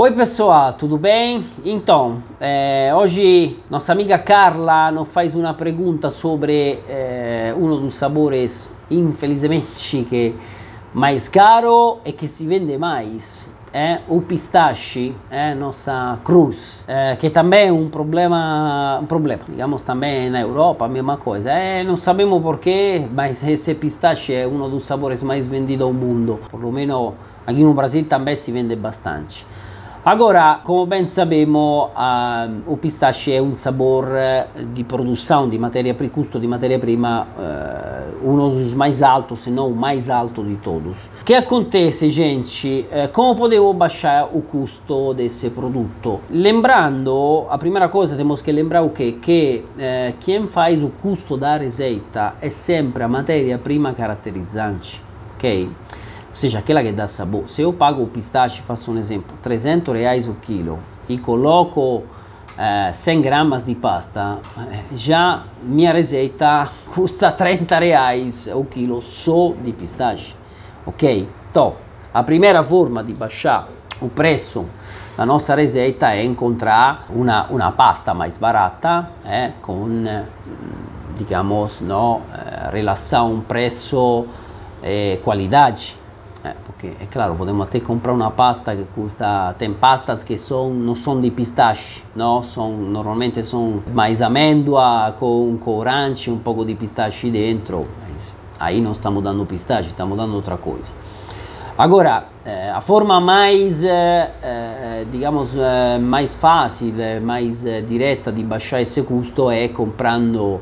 Oi pessoal, tudo bem? Então, hoje nossa amiga Carla nos faz uma pergunta sobre um dos sabores, infelizmente, que é mais caro e que se vende mais. O pistache, nossa cruz, que também é um problema, digamos, também na Europa, a mesma coisa. Não sabemos porquê, mas esse pistache é um dos sabores mais vendidos ao mundo. Por lo menos aqui no Brasil também se vende bastante. Agora, como bem sabemos, o pistache é um sabor de produção de custo de matéria-prima um dos mais altos, se não o mais alto de todos. O que acontece, gente? Como podemos baixar o custo desse produto? Lembrando, a primeira coisa temos que lembrar o quê? Que quem faz o custo da receita é sempre a matéria-prima caratterizzante, ok? Ou seja, aquela que dá sabor. Se eu pago o pistache, faço um exemplo, R$300 o quilo e coloco 100 gramas de pasta, já minha receita custa R$30 o quilo só de pistache, ok? Então, a primeira forma de baixar o preço da nossa receita é encontrar uma pasta mais barata, com, digamos, relação preço e qualidade. Porque é claro, podemos até comprar uma pasta que custa, tem pastas que não são de pistache, não? Normalmente são mais amêndoa, com corante, um pouco de pistache dentro, mas aí não estamos dando pistache, estamos dando outra coisa. Agora, a forma mais, digamos, mais fácil, mais direta de baixar esse custo é comprando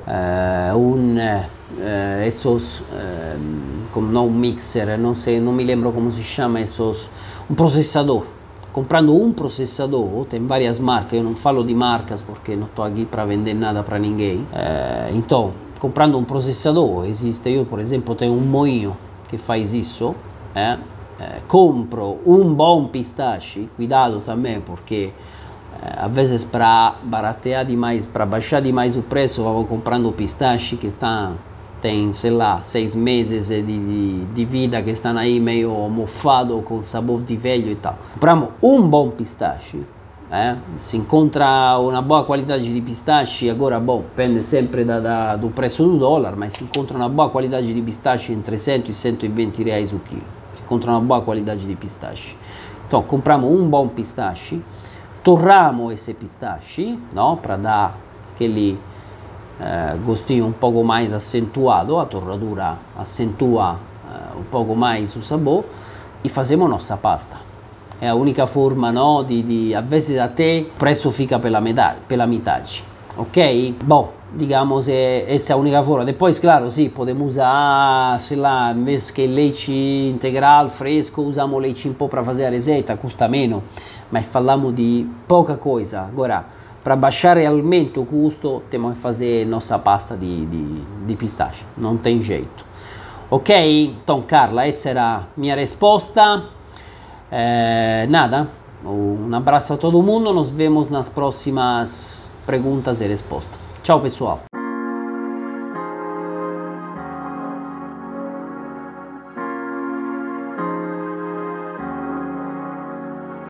esses, como não mixer, não sei, não me lembro como se chama, um processador. Comprando um processador, tem várias marcas, eu não falo de marcas porque não estou aqui para vender nada para ninguém. Então, comprando um processador, eu por exemplo tenho um moinho que faz isso, compro um bom pistache, cuidado também porque às vezes para baratear demais, para baixar demais o preço, vamos comprando pistache que tem, sei lá, 6 meses de vida, que estão aí meio mofado, com sabor de velho e tal. Compramos um bom pistache, se encontra uma boa qualidade de pistache, agora, bom, depende sempre do preço do dólar, mas se encontra uma boa qualidade de pistache entre 100 e 120 reais o quilo. Se encontra uma boa qualidade de pistache. Então, compramos um bom pistache, torramos esse pistache, para dar aquele gostinho um pouco mais acentuado, a torradura acentua um pouco mais o sabor e fazemos nossa pasta. É a única forma, às vezes até o preço fica pela metade, ok? Bom, digamos, essa é a única forma. Depois, claro, sim, podemos usar, sei lá, em vez que leite integral fresco, usamos leite em pó para fazer a receita, custa menos, mas falamos de pouca coisa. Agora, para baixar realmente o custo, temos que fazer nossa pasta de pistache, não tem jeito. Ok? Então, Carla, essa era a minha resposta. Nada, um abraço a todo mundo, nos vemos nas próximas perguntas e respostas. Tchau, pessoal!